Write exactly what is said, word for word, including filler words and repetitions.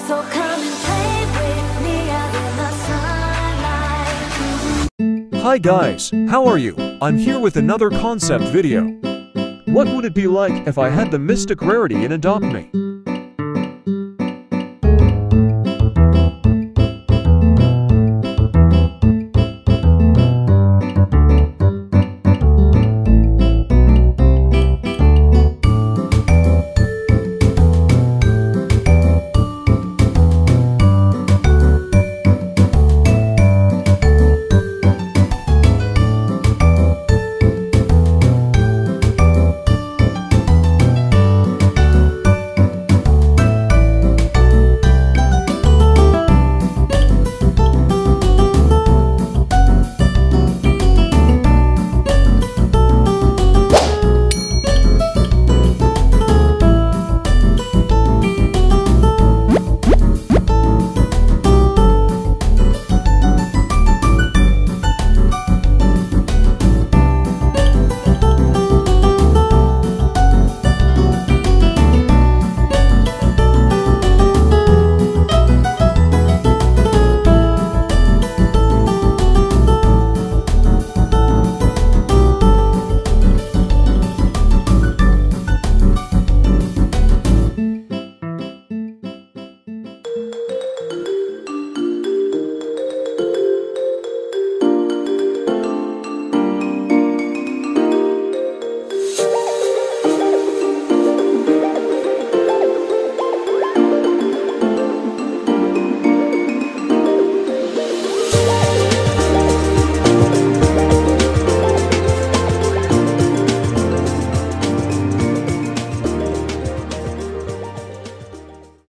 So come and play with me out in the sunlight. Hi guys, how are you? I'm here with another concept video. What would it be like if I had the mystic rarity and adopt me?